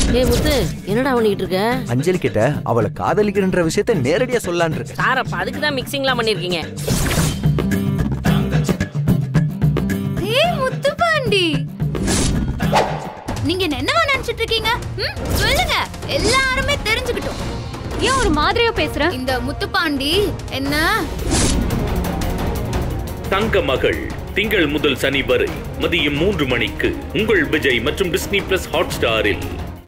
ஏய் முத்து, என்னடா பண்ணிட்டு இருக்க? அஞ்சலி கிட்ட அவளை காதலிக்கிறன்ற விஷயத்தை நேரடியா சொல்லலான்னு இருக்க. சார், அப்ப அதுக்கு தான் மிக்சிங்லாம் பண்ணிருக்கீங்க. ஏய் முத்துப்பாண்டி, நீங்க என்னவா நினைச்சிட்டு இருக்கீங்க? சொல்லுங்க, எல்லாருமே தெரிஞ்சுக்கிட்டோம். ஏன் ஒரு மாதிரியா பேசுற? இந்த முத்துப்பாண்டி என்ன தங்க மகள் திங்கள் முதல் சனி வரை மதியம் 3 மணிக்கு உங்கள் விஜய் மற்றும் டிஸ்னி பிளஸ் ஹாட் ஸ்டாரில்.